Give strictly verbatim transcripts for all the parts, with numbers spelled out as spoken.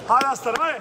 Hadi aslanım hadi.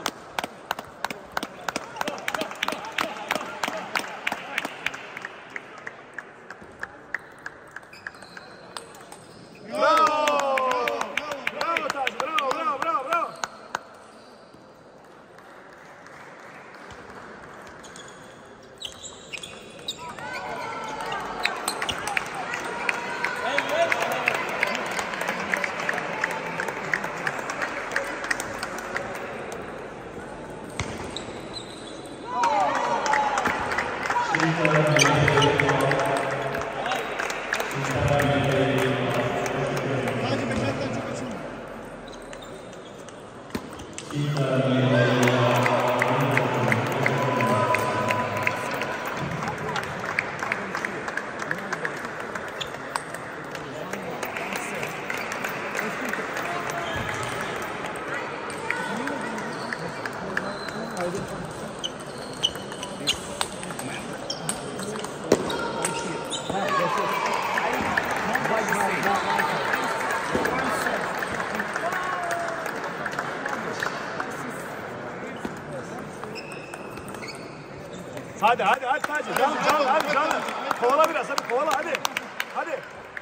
Hadi hadi hadi hadi canım canım hadi canım. Kovala biraz hadi kovala hadi. Hadi.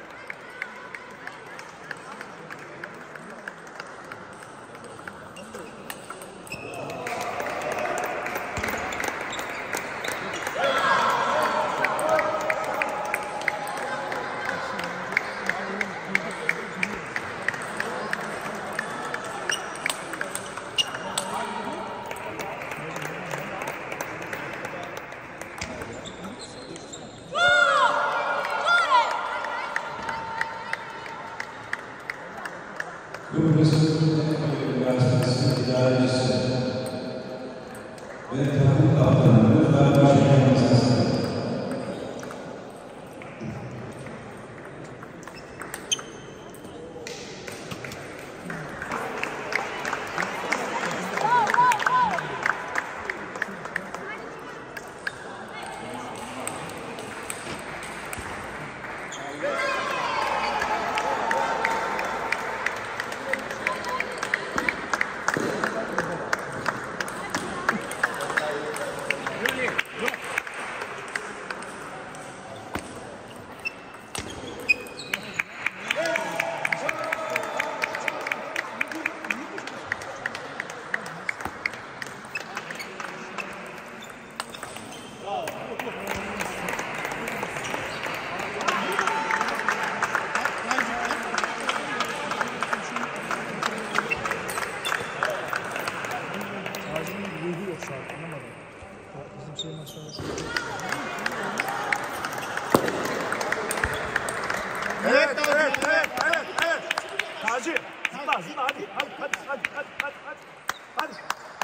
Evet, evet, evet, evet, evet. Taci, zıpla, zıpla, hadi, hadi, hadi, hadi, hadi, hadi, hadi, hadi.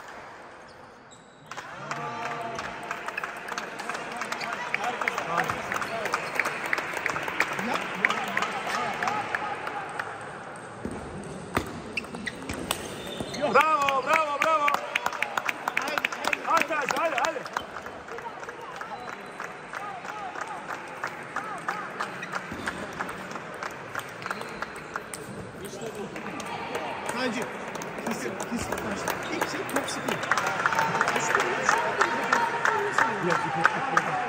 Bravo, bravo, bravo. Hadi Taci, hadi, hadi. Hacı, kesin, kesin başla. İlk şey top sıkıyor. Yok, bir top sıkıyor.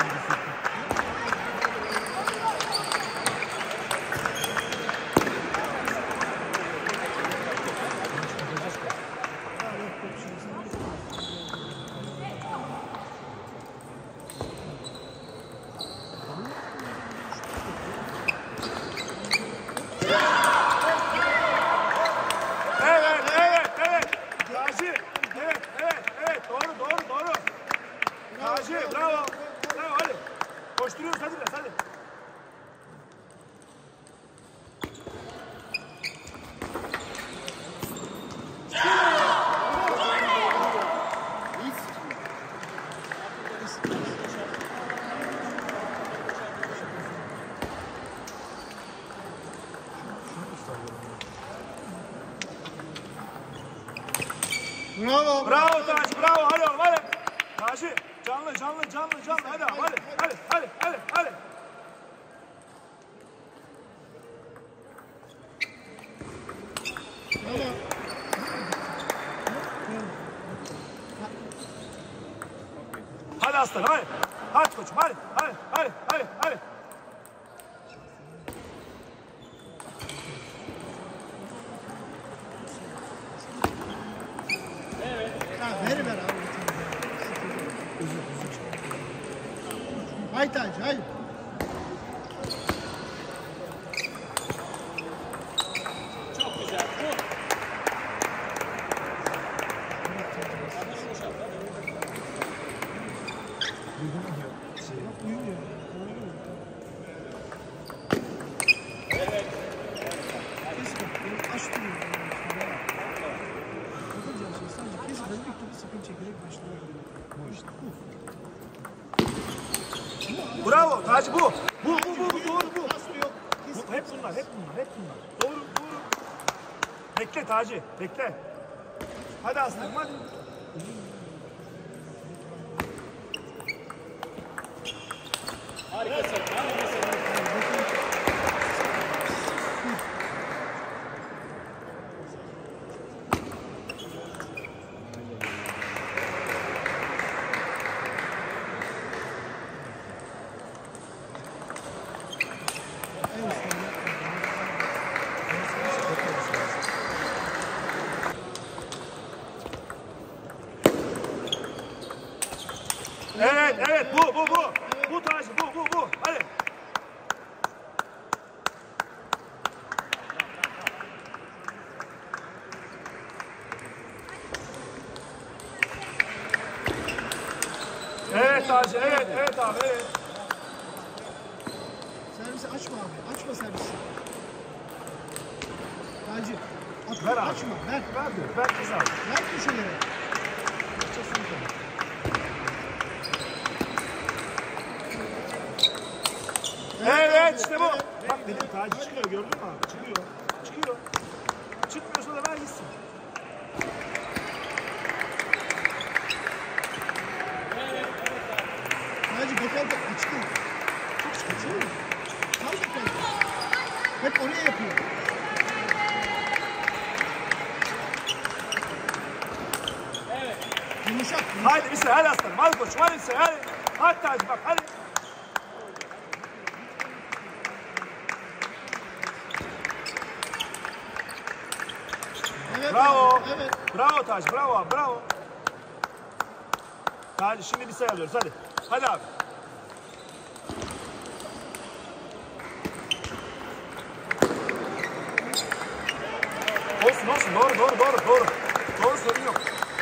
Bravo. Bravo hadi. Koşturuyoruz hadi biraz hadi. Bravo. Bravo Taci. Bravo. Hadi oğlum hadi. Taci. Canlı canlı canlı canlı. Hadi hadi hadi hadi hadi hadi. Bravo. Hadi aslanım hadi. Hadi koçum hadi. Hadi hadi hadi hadi. Ya ver ver abi. Hay Taci hay. Çok güzel. Bu. Bravo Taci bu. Bu bu bu bu doğru bu. Aslı yok. Bu, hep bunlar, hep bunlar, hep bunlar. Doğru, doğru. Bekle Taci, bekle. Hadi aslanım, hadi. Harikasın. Harikasın. Evet, evet, bu, bu, bu. Bu Taci, bu, bu, bu. Hadi. Evet Taci, evet, evet abi, evet. Servisi açma abi. Açma servisi. Taci. At, Ver abi. açma. Ver. Ver diyor, ver kız abi. Ver köşelere. Evet, işte bu. Bak dedim Taci çıkıyor, gördün mü abi? Çıkıyor, çıkıyor. Çıkmıyorsa da ver gitsin. Taci dekalda açtın. Çok açılır mı? Tam dekalda. Hep oraya yapıyor. Yumuşak. yumuşak. Haydi bir şey, hadi aslanım, hadi koçum, hadi bir şey, hadi. Hadi Taci bak, hadi. Evet, Bravo. Evet. Bravo Taci, bravo abi, bravo. Taci şimdi bir sayı alıyoruz, hadi. Hadi abi. Olsun olsun, doğru doğru doğru doğru. Doğru sorun yok.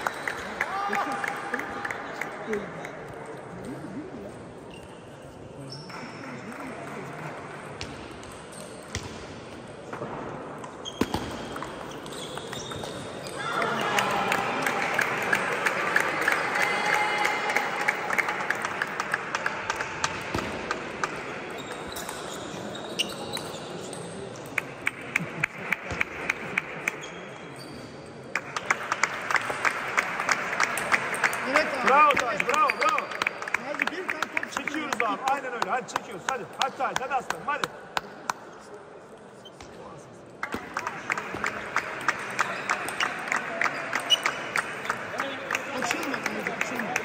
Evet abi. Bravo Taci, bravo bravo. Taci bir tane top çıkıyor. Çekiyoruz abi, aynen öyle. Hadi çekiyoruz, hadi. Hadi Taci, hadi aslanım, hadi. Açılma Taci açılma.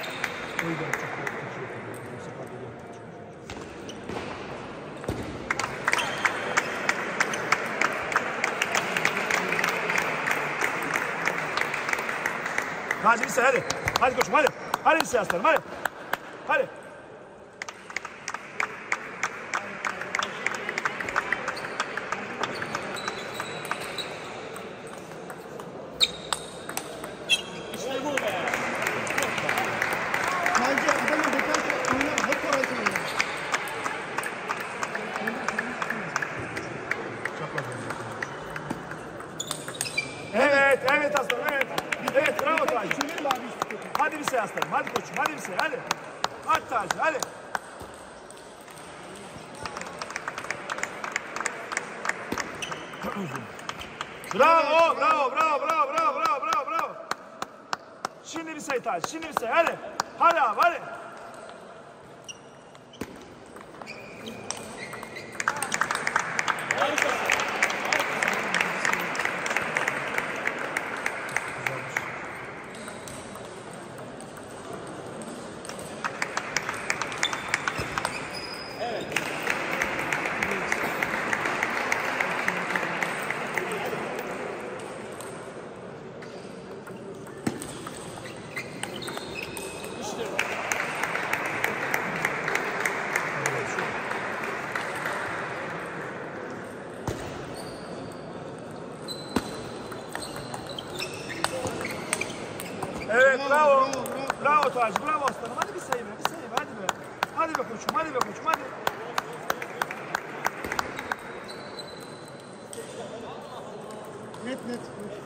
Taci bir sayı, hadi. Hadi koçum, hadi. Hadi bir sayı aslanım, hadi. Hadi. İşte bu be. Taci adamın dekalda oynar. Hep oraya oynar. Evet, evet aslanım, evet. Evet, bravo Taci. Çevir abi işte. Hadi bir sayı aslanım, hadi koçum, hadi bir sayı, hadi. Hadi Taci, hadi. Bravo, bravo, bravo, bravo, bravo, bravo, bravo, bravo. Şimdi bir sayı Taci, şimdi bir sayı, hadi. Hadi abi, hadi. Harikasın. bravo. bravo, bravo. Bravo Taci, bravo aslanım. Hadi bir sayı be, bir sayı be, hadi be. Hadi be koçum, hadi be koçum, hadi. Net net.